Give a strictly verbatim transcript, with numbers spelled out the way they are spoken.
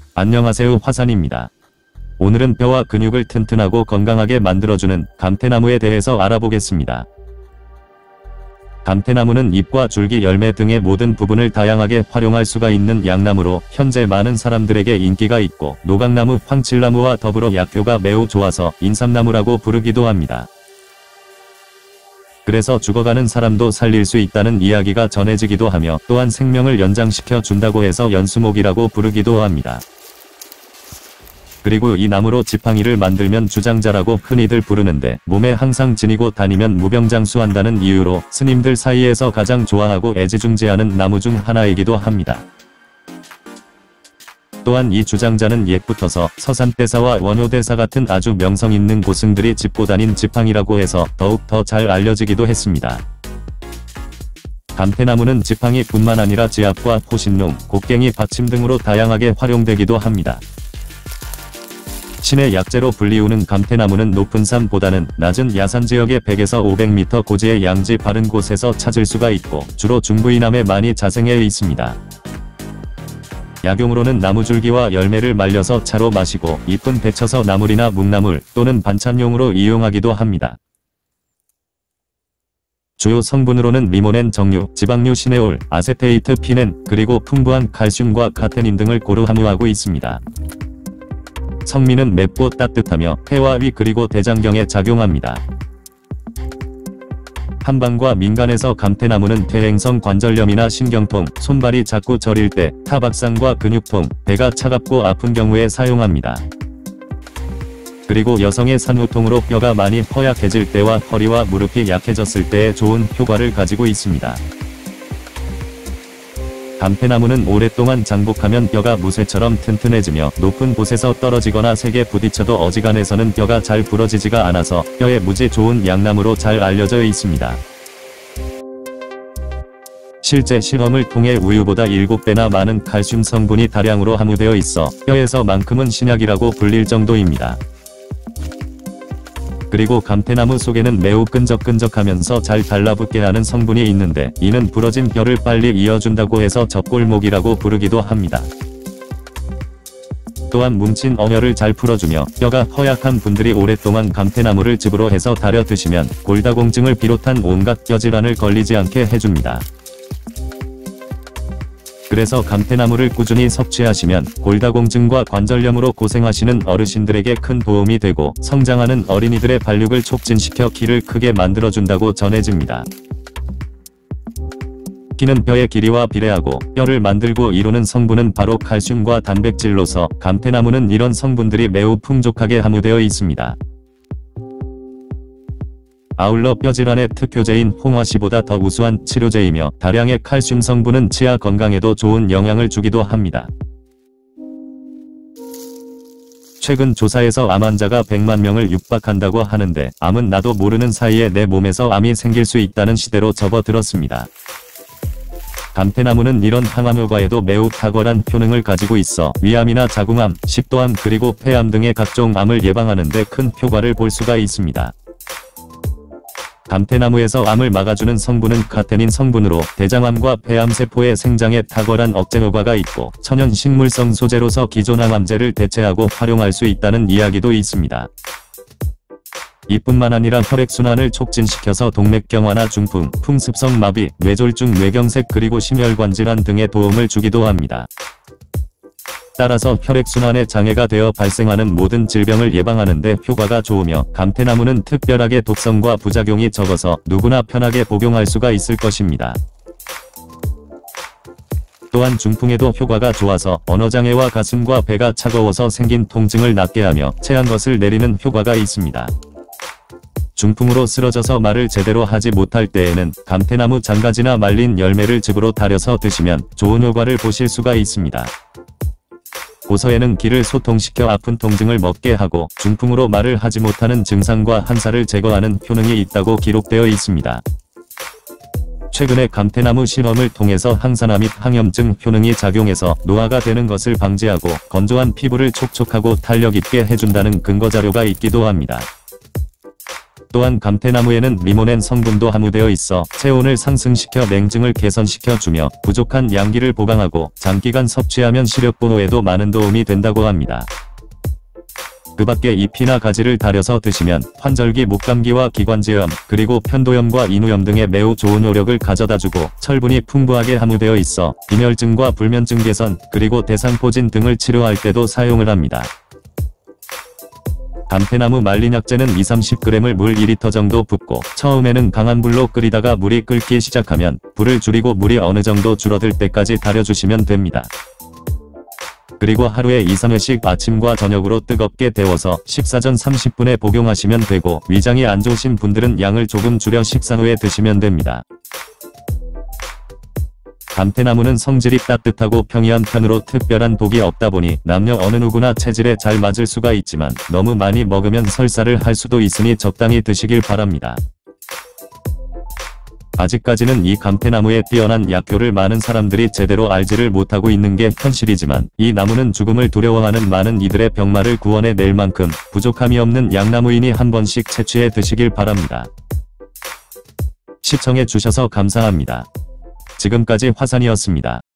안녕하세요, 화산입니다. 오늘은 뼈와 근육을 튼튼하고 건강하게 만들어주는 감태나무에 대해서 알아보겠습니다. 감태나무는 잎과 줄기, 열매 등의 모든 부분을 다양하게 활용할 수가 있는 약나무로 현재 많은 사람들에게 인기가 있고, 노각나무, 황칠나무와 더불어 약효가 매우 좋아서 인삼나무라고 부르기도 합니다. 그래서 죽어가는 사람도 살릴 수 있다는 이야기가 전해지기도 하며, 또한 생명을 연장시켜 준다고 해서 연수목이라고 부르기도 합니다. 그리고 이 나무로 지팡이를 만들면 주장자라고 흔히들 부르는데, 몸에 항상 지니고 다니면 무병장수한다는 이유로 스님들 사이에서 가장 좋아하고 애지중지하는 나무 중 하나이기도 합니다. 또한 이 주장자는 옛부터서 서산대사와 원효대사 같은 아주 명성 있는 고승들이 짚고 다닌 지팡이라고 해서 더욱 더 잘 알려지기도 했습니다. 감태나무는 지팡이 뿐만 아니라 지압과 호신용, 곡괭이, 받침 등으로 다양하게 활용되기도 합니다. 신의 약재로 불리우는 감태나무는 높은 산보다는 낮은 야산 지역의 백에서 오백 미터 고지의 양지 바른 곳에서 찾을 수가 있고, 주로 중부 이남에 많이 자생해 있습니다. 약용으로는 나무줄기와 열매를 말려서 차로 마시고, 잎은 데쳐서 나물이나 묵나물 또는 반찬용으로 이용하기도 합니다. 주요 성분으로는 리모넨 정류, 지방류 시네올, 아세테이트 피넨, 그리고 풍부한 칼슘과 카테닌 등을 고루 함유하고 있습니다. 성미는 맵고 따뜻하며 폐와 위 그리고 대장경에 작용합니다. 한방과 민간에서 감태나무는 퇴행성 관절염이나 신경통, 손발이 자꾸 저릴 때, 타박상과 근육통, 배가 차갑고 아픈 경우에 사용합니다. 그리고 여성의 산후통으로 뼈가 많이 허약해질 때와 허리와 무릎이 약해졌을 때에 좋은 효과를 가지고 있습니다. 감태나무는 오랫동안 장복하면 뼈가 무쇠처럼 튼튼해지며, 높은 곳에서 떨어지거나 세게 부딪혀도 어지간해서는 뼈가 잘 부러지지가 않아서 뼈에 무지 좋은 약나무로 잘 알려져 있습니다. 실제 실험을 통해 우유보다 일곱 배나 많은 칼슘 성분이 다량으로 함유되어 있어 뼈에서만큼은 신약이라고 불릴 정도입니다. 그리고 감태나무 속에는 매우 끈적끈적하면서 잘 달라붙게 하는 성분이 있는데, 이는 부러진 뼈를 빨리 이어준다고 해서 접골목이라고 부르기도 합니다. 또한 뭉친 어혈을 잘 풀어주며, 뼈가 허약한 분들이 오랫동안 감태나무를 즙으로 해서 달여 드시면 골다공증을 비롯한 온갖 뼈질환을 걸리지 않게 해줍니다. 그래서 감태나무를 꾸준히 섭취하시면 골다공증과 관절염으로 고생하시는 어르신들에게 큰 도움이 되고, 성장하는 어린이들의 발육을 촉진시켜 키를 크게 만들어준다고 전해집니다. 키는 뼈의 길이와 비례하고, 뼈를 만들고 이루는 성분은 바로 칼슘과 단백질로서 감태나무는 이런 성분들이 매우 풍족하게 함유되어 있습니다. 아울러 뼈질환의 특효제인 홍화씨보다 더 우수한 치료제이며, 다량의 칼슘 성분은 치아 건강에도 좋은 영향을 주기도 합니다. 최근 조사에서 암 환자가 백만 명을 육박한다고 하는데, 암은 나도 모르는 사이에 내 몸에서 암이 생길 수 있다는 시대로 접어들었습니다. 감태나무는 이런 항암 효과에도 매우 탁월한 효능을 가지고 있어 위암이나 자궁암, 식도암 그리고 폐암 등의 각종 암을 예방하는 데 큰 효과를 볼 수가 있습니다. 감태나무에서 암을 막아주는 성분은 카테닌 성분으로 대장암과 폐암 세포의 생장에 탁월한 억제 효과가 있고, 천연 식물성 소재로서 기존 항암제를 대체하고 활용할 수 있다는 이야기도 있습니다. 이뿐만 아니라 혈액순환을 촉진시켜서 동맥경화나 중풍, 풍습성 마비, 뇌졸중, 뇌경색 그리고 심혈관 질환 등에 도움을 주기도 합니다. 따라서 혈액순환에 장애가 되어 발생하는 모든 질병을 예방하는 데 효과가 좋으며, 감태나무는 특별하게 독성과 부작용이 적어서 누구나 편하게 복용할 수가 있을 것입니다. 또한 중풍에도 효과가 좋아서 언어장애와 가슴과 배가 차가워서 생긴 통증을 낫게 하며 체한 것을 내리는 효과가 있습니다. 중풍으로 쓰러져서 말을 제대로 하지 못할 때에는 감태나무 장가지나 말린 열매를 즙으로 달여서 드시면 좋은 효과를 보실 수가 있습니다. 고서에는 기를 소통시켜 아픈 통증을 멎게 하고, 중풍으로 말을 하지 못하는 증상과 한사를 제거하는 효능이 있다고 기록되어 있습니다. 최근에 감태나무 실험을 통해서 항산화 및 항염증 효능이 작용해서 노화가 되는 것을 방지하고, 건조한 피부를 촉촉하고 탄력 있게 해준다는 근거자료가 있기도 합니다. 또한 감태나무에는 리모넨 성분도 함유되어 있어 체온을 상승시켜 냉증을 개선시켜주며 부족한 양기를 보강하고 장기간 섭취하면 시력 보호에도 많은 도움이 된다고 합니다. 그 밖에 잎이나 가지를 달여서 드시면 환절기 목감기와 기관지염, 그리고 편도염과 인후염 등에 매우 좋은 효력을 가져다주고 철분이 풍부하게 함유되어 있어 빈혈증과 불면증 개선, 그리고 대상포진 등을 치료할 때도 사용을 합니다. 감태나무 말린 약재는 이삼십 그램을 물 이 리터 정도 붓고 처음에는 강한 불로 끓이다가 물이 끓기 시작하면 불을 줄이고 물이 어느 정도 줄어들 때까지 달여주시면 됩니다. 그리고 하루에 이, 삼 회씩 아침과 저녁으로 뜨겁게 데워서 식사 전 삼십 분에 복용하시면 되고 위장이 안 좋으신 분들은 양을 조금 줄여 식사 후에 드시면 됩니다. 감태나무는 성질이 따뜻하고 평이한 편으로 특별한 독이 없다 보니 남녀 어느 누구나 체질에 잘 맞을 수가 있지만 너무 많이 먹으면 설사를 할 수도 있으니 적당히 드시길 바랍니다. 아직까지는 이 감태나무의 뛰어난 약효를 많은 사람들이 제대로 알지를 못하고 있는 게 현실이지만 이 나무는 죽음을 두려워하는 많은 이들의 병마를 구원해 낼 만큼 부족함이 없는 약나무이니 한 번씩 채취해 드시길 바랍니다. 시청해 주셔서 감사합니다. 지금까지 화산이었습니다.